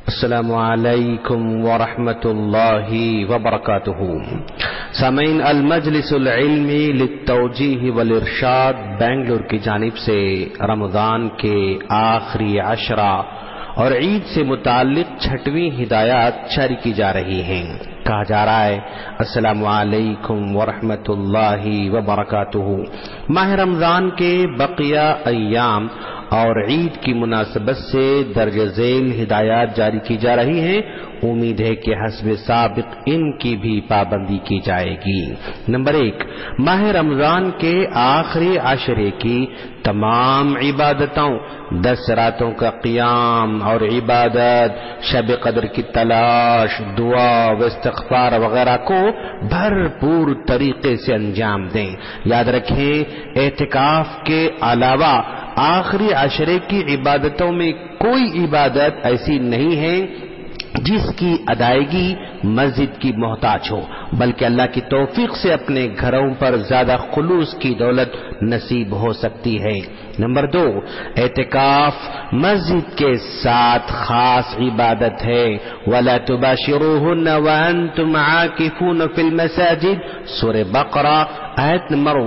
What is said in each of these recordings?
السلام علیکم ورحمۃ اللہ وبرکاتہ۔ سامعین، المجلس العلمی للتوجیہ والارشاد بنگلور کی جانب سے رمضان کے آخری عشرہ اور عید سے متعلق 6ویں ہدایات جاری کی جا رہی ہیں۔ کہا جا رہا ہے السلام علیکم ورحمۃ اللہ وبرکاتہ۔ ماہ رمضان کے بقیہ ایام اور عید کی مناسبت سے درج ذیل ہدایات جاری کی جا رہی ہیں۔ امید ہے کہ حسب سابق ان کی بھی پابندی کی جائے گی۔ نمبر 1، ماہ رمضان کے آخری عشرے کی تمام عبادتوں، 10 راتوں کا قیام اور عبادت، شب قدر کی تلاش، دعا و استغفار وغیرہ کو بھرپور طریقے سے انجام دیں۔ یاد رکھیں، اعتکاف کے علاوہ آخری عشرے کی عبادتوں میں کوئی عبادت ایسی نہیں ہے جس کی ادائیگی مسجد کی محتاج ہو، بلکہ اللہ کی توفیق سے اپنے گھروں پر زیادہ خلوص کی دولت نصیب ہو سکتی ہے۔ نمبر 2، اعتکاف مسجد کے ساتھ خاص عبادت ہے۔ وَلَا تُبَاشِرُوهُنَّ وَأَنْتُمْ عَاكِفُونَ فِي الْمَسَاجِدِ، سورہ بقرہ آیت نمبر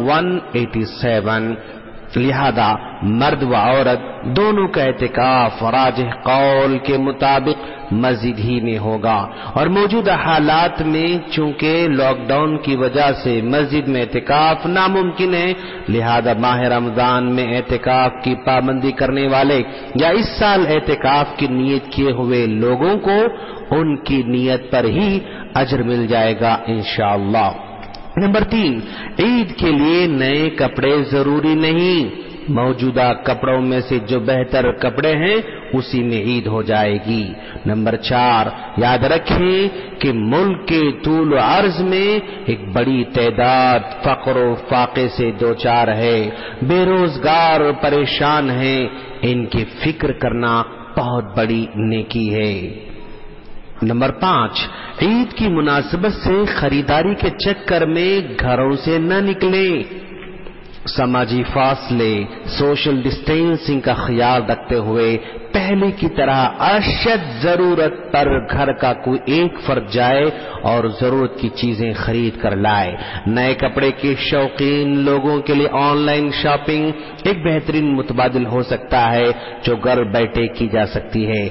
187۔ لہذا مرد و عورت دونوں کا اعتکاف راجح قول کے مطابق مسجد ہی میں ہوگا، اور موجودہ حالات میں چونکہ لاک ڈاؤن کی وجہ سے مسجد میں اعتکاف ناممکن ہے، لہذا ماہ رمضان میں اعتکاف کی پابندی کرنے والے یا اس سال اعتکاف کی نیت کیے ہوئے لوگوں کو ان کی نیت پر ہی اجر مل جائے گا انشاءاللہ۔ نمبر 3، عید کے لیے نئے کپڑے ضروری نہیں، موجودہ کپڑوں میں سے جو بہتر کپڑے ہیں اسی میں عید ہو جائے گی۔ نمبر 4، یاد رکھیں کہ ملک کے طول و عرض میں ایک بڑی تعداد فقر و فاقے سے دوچار ہے، بے روزگار اور پریشان ہیں، ان کی فکر کرنا بہت بڑی نیکی ہے۔ نمبر 5، عید کی مناسبت سے خریداری کے چکر میں گھروں سے نہ نکلیں، سماجی فاصلے، سوشل ڈسٹینسنگ کا خیال رکھتے ہوئے پہلے کی طرح اشد ضرورت پر گھر کا کوئی ایک فرد جائے اور ضرورت کی چیزیں خرید کر لائے۔ نئے کپڑے کے شوقین لوگوں کے لیے آن لائن شاپنگ ایک بہترین متبادل ہو سکتا ہے جو گھر بیٹھے کی جا سکتی ہے۔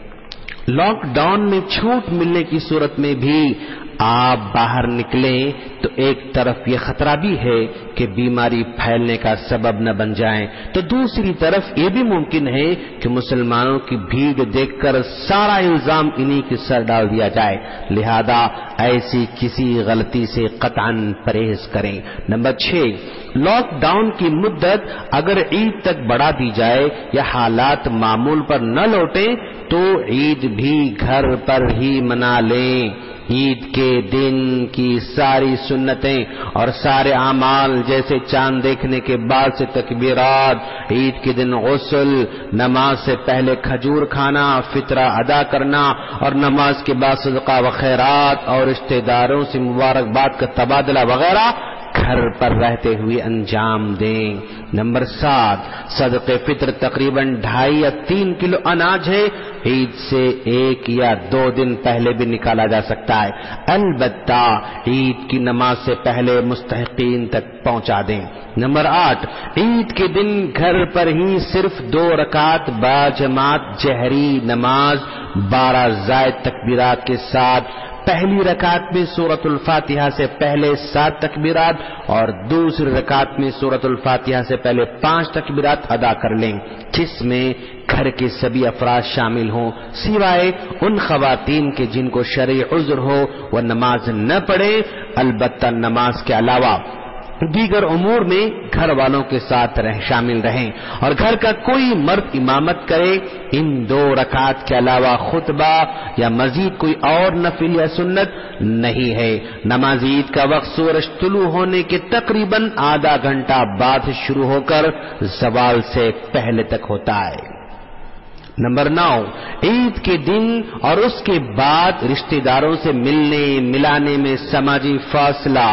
لاک ڈاؤن میں چھوٹ ملنے کی صورت میں بھی آپ باہر نکلیں تو ایک طرف یہ خطرہ بھی ہے کہ بیماری پھیلنے کا سبب نہ بن جائیں، تو دوسری طرف یہ بھی ممکن ہے کہ مسلمانوں کی بھیڑ دیکھ کر سارا الزام انہی کے سر ڈال دیا جائے، لہذا ایسی کسی غلطی سے قطعاً پرہیز کریں۔ نمبر 6، لاک ڈاؤن کی مدت اگر عید تک بڑھا دی جائے یا حالات معمول پر نہ لوٹیں تو عید بھی گھر پر ہی منا لیں۔ عید کے دن کی ساری سنتیں اور سارے اعمال جیسے چاند دیکھنے کے بعد سے تکبیرات، عید کے دن غسل، نماز سے پہلے کھجور کھانا، فطرہ ادا کرنا اور نماز کے بعد صدقہ و خیرات اور رشتہ داروں سے مبارکباد کا تبادلہ وغیرہ گھر پر رہتے ہوئے انجام دیں۔ نمبر 7، صدقہ فطر تقریباً 2.5 یا 3 کلو اناج ہے، عید سے 1 یا 2 دن پہلے بھی نکالا جا سکتا ہے، البتہ عید کی نماز سے پہلے مستحقین تک پہنچا دیں۔ نمبر 8، عید کے دن گھر پر ہی صرف 2 رکعت باجماعت جہری نماز 12 زائد تکبیرات کے ساتھ، پہلی رکعت میں سورۃ الفاتحہ سے پہلے 7 تکبیرات اور دوسری رکعت میں سورۃ الفاتحہ سے پہلے 5 تکبیرات ادا کر لیں، جس میں گھر کے سبھی افراد شامل ہوں سوائے ان خواتین کے جن کو شرعی عذر ہو وہ نماز نہ پڑھیں، البتہ نماز کے علاوہ دیگر امور میں گھر والوں کے ساتھ شامل رہیں، اور گھر کا کوئی مرد امامت کرے۔ ان 2 رکعات کے علاوہ خطبہ یا مزید کوئی اور نفل یا سنت نہیں ہے۔ نماز عید کا وقت سورج طلوع ہونے کے تقریباً آدھا گھنٹہ بعد شروع ہو کر زوال سے پہلے تک ہوتا ہے۔ نمبر 9، عید کے دن اور اس کے بعد رشتہ داروں سے ملنے ملانے میں سماجی فاصلہ،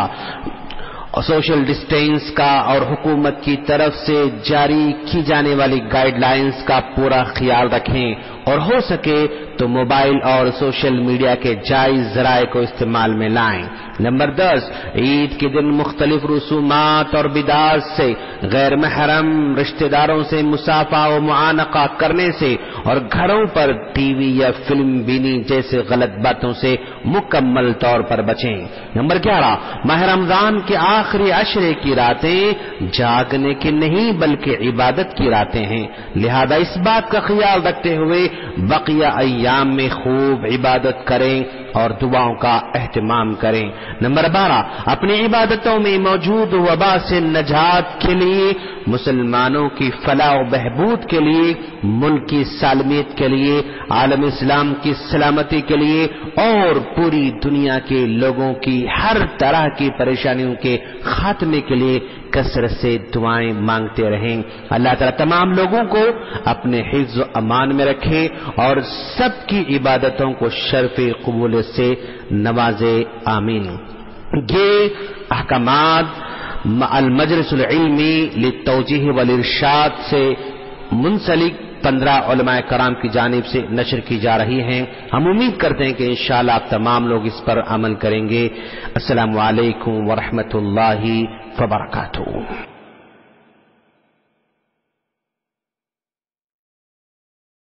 سوشل ڈسٹینس کا اور حکومت کی طرف سے جاری کی جانے والی گائیڈ لائنز کا پورا خیال رکھیں۔ اور ہو سکے تو موبائل اور سوشل میڈیا کے جائز ذرائع کو استعمال میں لائیں۔ نمبر 10، عید کے دن مختلف رسومات اور بدعات سے، غیر محرم رشتہ داروں سے مصافحہ و معانقہ کرنے سے اور گھروں پر ٹی وی یا فلم بینی جیسے غلط باتوں سے مکمل طور پر بچیں۔ نمبر 11، ماہ رمضان کے آخری عشرے کی راتیں جاگنے کی نہیں بلکہ عبادت کی راتیں ہیں، لہذا اس بات کا خیال رکھتے ہوئے بقیہ ایام میں خوب عبادت کریں اور دعاؤں کا اہتمام کریں۔ نمبر 12، اپنی عبادتوں میں موجود وبا سے نجات کے لیے، مسلمانوں کی فلاح و بہبود کے لیے، ملک کی سالمیت کے لیے، عالم اسلام کی سلامتی کے لیے اور پوری دنیا کے لوگوں کی ہر طرح کی پریشانیوں کے خاتمے کے لیے کثرت سے دعائیں مانگتے رہیں۔ اللہ تعالیٰ تمام لوگوں کو اپنے حفظ و امان میں رکھے اور سب کی عبادتوں کو شرف قبولیت سے نوازے، آمین۔ یہ احکامات المجلس العلمی للتوجیہ والارشاد سے منسلک 15 علماء کرام کی جانب سے نشر کی جا رہی ہیں۔ ہم امید کرتے ہیں کہ انشاءاللہ آپ تمام لوگ اس پر عمل کریں گے۔ السلام علیکم ورحمۃ اللہ وبرکاتہ۔